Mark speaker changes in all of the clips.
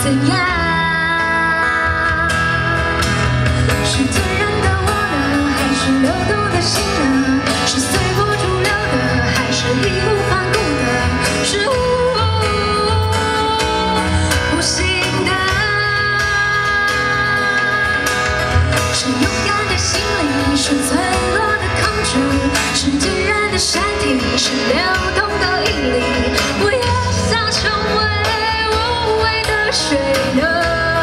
Speaker 1: 怎样？是自然的我呢，还是流动的心呢？是随波逐流的，还是义无反顾的？是无心的？是勇敢的心灵，是脆弱的控制，是自然的身体，是流动的毅力。不要想成为无谓的水流。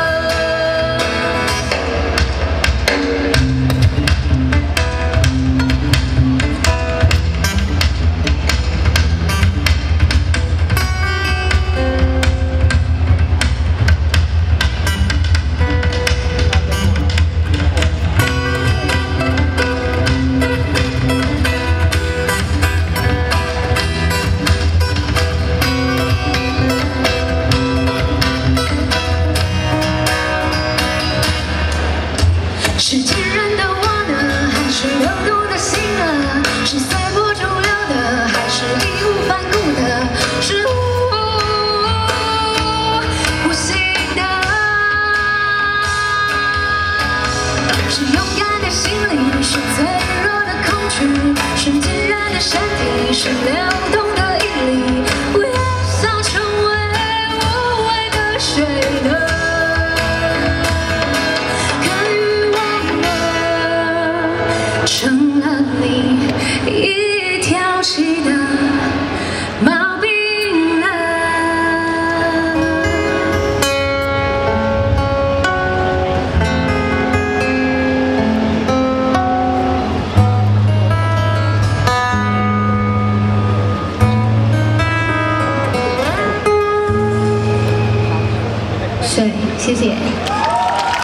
Speaker 1: 是坚韧的我呢，还是流动的心呢？是随波逐流的，还是义无反顾的？是无心的？是勇敢的心灵，是脆弱的控制，是自然的身体，是流。